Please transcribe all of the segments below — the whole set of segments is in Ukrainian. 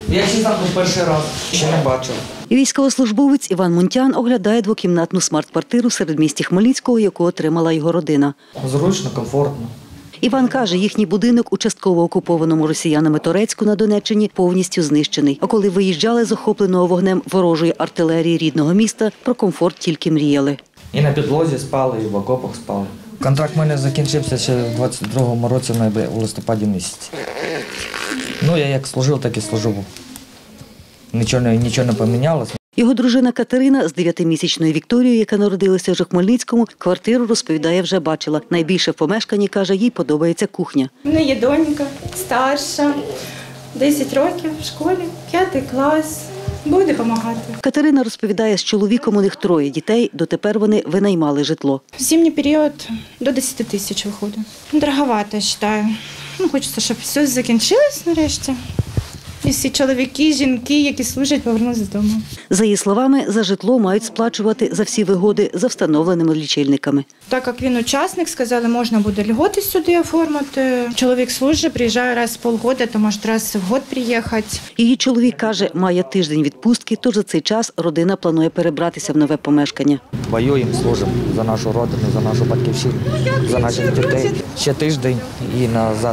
Я ще там був перший раз, ще не бачив. Військовослужбовець Іван Мунтян оглядає двокімнатну смарт-квартиру в середмісті Хмельницького, яку отримала його родина. Зручно, комфортно. Іван каже, їхній будинок у частково окупованому росіянами Торецьку на Донеччині повністю знищений. А коли виїжджали з охопленого вогнем ворожої артилерії рідного міста, про комфорт тільки мріяли. І на підлозі спали, і в окопах спали. Контракт в мене закінчився ще в 22-му році, у листопаді місяці. Ну, я як служив, так і служив. Нічого не помінялося. Його дружина Катерина з 9-місячною Вікторією, яка народилася вже в Хмельницькому, квартиру, розповідає, вже бачила. Найбільше в помешканні, каже, їй подобається кухня. У мене є донька, старша, 10 років в школі, 5 клас. Буде допомагати. Катерина розповідає, з чоловіком у них 3 дітей, дотепер вони винаймали житло. В зимній період до 10 тисяч виходить. Дороговато, я вважаю. Хочеться, щоб все закінчилось нарешті. І всі чоловіки, жінки, які служать, повернуться додому. За її словами, за житло мають сплачувати за всі вигоди за встановленими лічильниками. Так як він учасник, сказали, можна буде льготи сюди оформити. Чоловік служить, приїжджає раз в полгода, то може раз в год приїхати. Її чоловік каже, має тиждень відпустки, тож за цей час родина планує перебратися в нове помешкання. Воюємо, служимо за нашу родину, за нашу батьківщину, за наших дітей. Ще тиждень і назад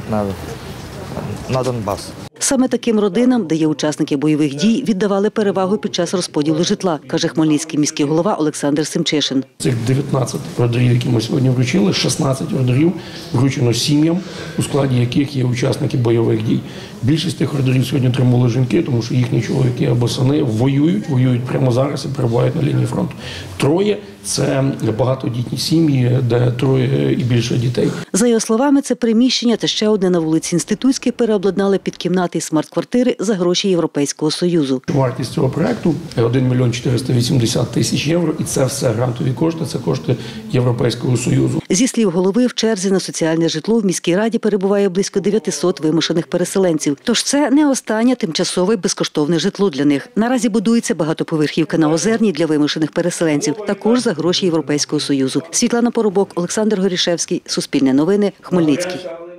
на Донбас. Саме таким родинам, де є учасники бойових дій, віддавали перевагу під час розподілу житла, каже хмельницький міський голова Олександр Семчишин. Цих 19 ордерів, які ми сьогодні вручили, 16 ордерів вручено сім'ям, у складі яких є учасники бойових дій. Більшість тих ордерів сьогодні отримали жінки, тому що їхні чоловіки або сини воюють прямо зараз і перебувають на лінії фронту. 3 – це багатодітні сім'ї, де 3 і більше дітей. За його словами, це приміщення та ще одне на вулиці Інститутській переобладнали під кімнати і смарт-квартири за гроші Європейського Союзу. Вартість цього проєкту – 1 мільйон 480 тисяч євро, і це все грантові кошти, це кошти Європейського Союзу. Зі слів голови, в черзі на соціальне житло в міській раді перебуває близько 900 вимушених переселенців. Тож це не останнє тимчасове безкоштовне житло для них. Наразі будується багатоповерхівка на Озерній для вимушених переселенців, також за гроші Європейського Союзу. Світлана Поробок, Олександр Горішевський, Суспільне новини, Хмельницький.